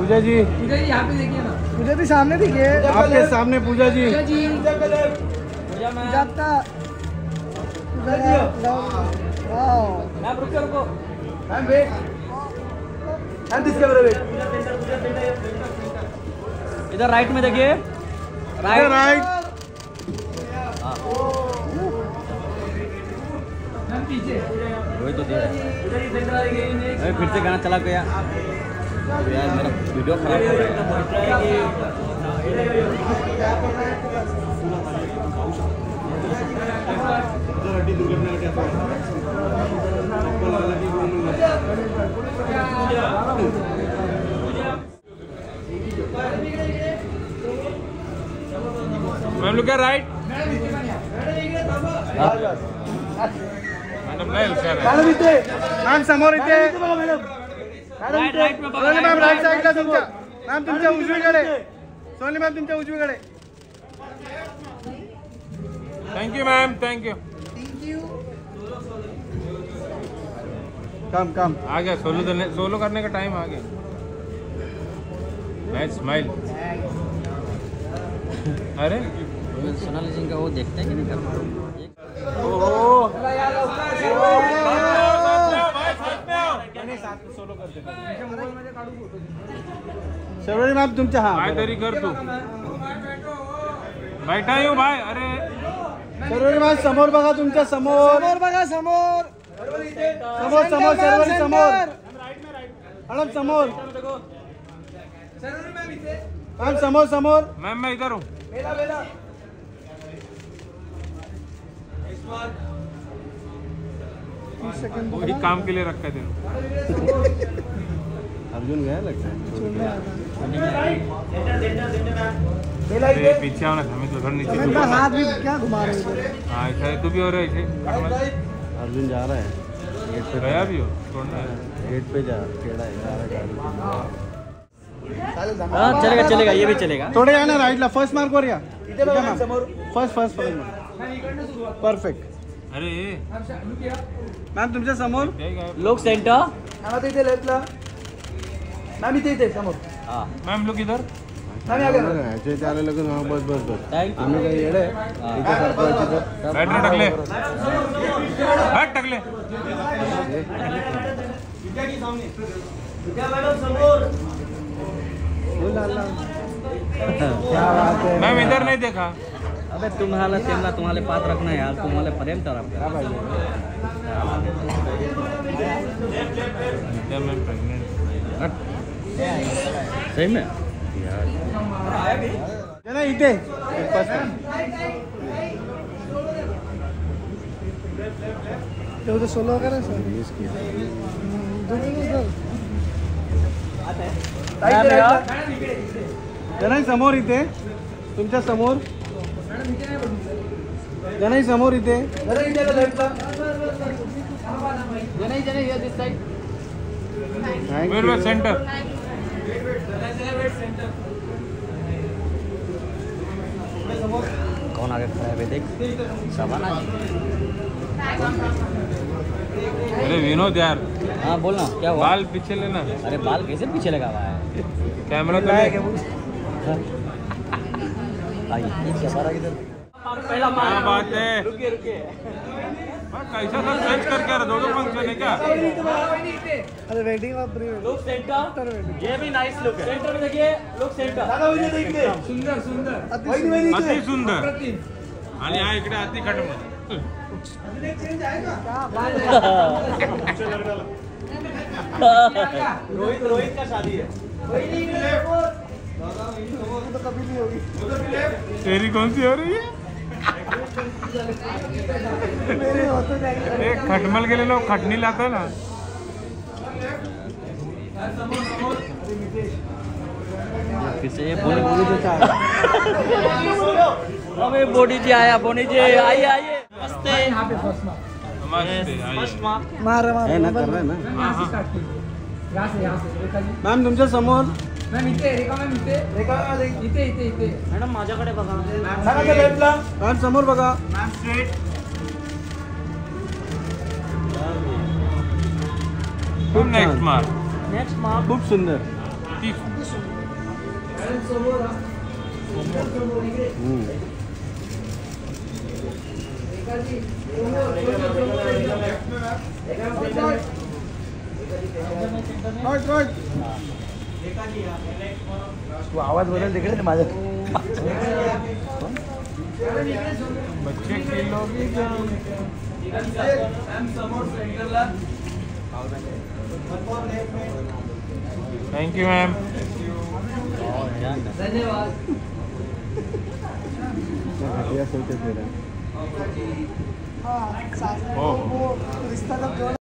पूजा जी यहाँ पे देखिए ना, पूजा जी सामने दिखिए, आपके सामने पूजा जी। इधर राइट में देखिए, राइट वही तो दे रहा है। अरे फिर से गाना चला गया यार, मेरा वीडियो खराब हो रहा है। Ma'am look at right. Ma'am समोर इथे, सोनी मॅम राईट साईडला तुमच्या, मॅम तुमच्या उजवीकडे, सोनी मॅम तुमच्या उजवीकडे। Thank you ma'am, thank you. कम कम आ गया, सोलो करने का टाइम आ गया। Nice smile. अरे सोनाली सिंह का वो देखते हैं कि नहीं करना। शर्वरी मॅम तुमच्या, हा काय तरी कर तू, बैठा येऊ भाई। अरे शर्वरी मॅम समोर बघा, तुमच्या समोर, समोर बघा, समोर समोर समोर, शर्वरी समोर, मॅडम समोर, मॅम समोर समोर। मैम मैं इधर हूँ। वही काम के लिए रखा है तेरे। अर्जुन गया लगता है। पीछे आओ ना, हमें तो उधर नीचे हाथ भी क्या घुमा रहे हो? हाँ ऐसा है, तू भी हो रहा है ऐसे। अर्जुन जा रहा है गेट पे, गया भी हो छोड़ना है, गेट पे जा टेढ़ा है, चलेगा चलेगा, ये भी चलेगा। थोडे या ना राईटला, फर्स्ट मार्क वर या, फर्स्ट परफेक्ट। अरे मॅम तुमच्या समोर, लोक सेंटर, इथे लेफ्टला, मॅम इथे समोर, मॅम लोक इधर। ह्याचे आले लगेच, बस बस बस, आम्ही काही येडे बॅटरी टाकले, हट टाकले। मैम इधर नहीं देखा। अबे तुम्हारा तेमला तुम्हारे पास रखना है यार, तुम्हारे प्रेम तरफ का। सही में ना इथे तो सोलो करा सर, जनाई समोर इथे, तुमच्या समोर, जनाई समोर इथे, सेंटर। कौन आगे खड़ा है देख, शबाना जी। अरे विनोद यार, हाँ बोलना क्या हुआ? बाल पीछे लेना। अरे बाल कैसे पीछे लगा हुआ है? कैमरा तो है क्या? पहला बात है, रुकिए कैसा सब चेंज करके दो फंक्शन है क्या? अरे waiting of pre look centre, ये भी नाइस लुक है। सेंटर में देखिए, लुक सेंटर, सुंदर सुंदर, अति सुंदर। आणि हा इकडे अति खटमट। रोहित का शादी है। तो कभी नहीं होगी। तेरी कौन सी हो रही है? मेरे होते जाएंगे। एक खटमल के लिए लोग खटनी लाता ना। फिर से ये बोनी अबे बोनी जी आया, बोनी जी आइए आइए। नमस्ते। यहाँ पे फर्स्ट मार्क मार है ना, कर रहे हैं ना। यहाँ से मॅम तुमच्या समोर, मॅम इथे, रेखा मॅम इथे, इथे मॅडम माझ्याकडे बघा, मॅम समोर बघा, ma'am next mark, next mark खूप सुंदर, तू आवाज बदल तिकडे माझा बच्चे खेलोगे थँक्यू मॅम धन्यवाद. घटिया सोचत मेरा हो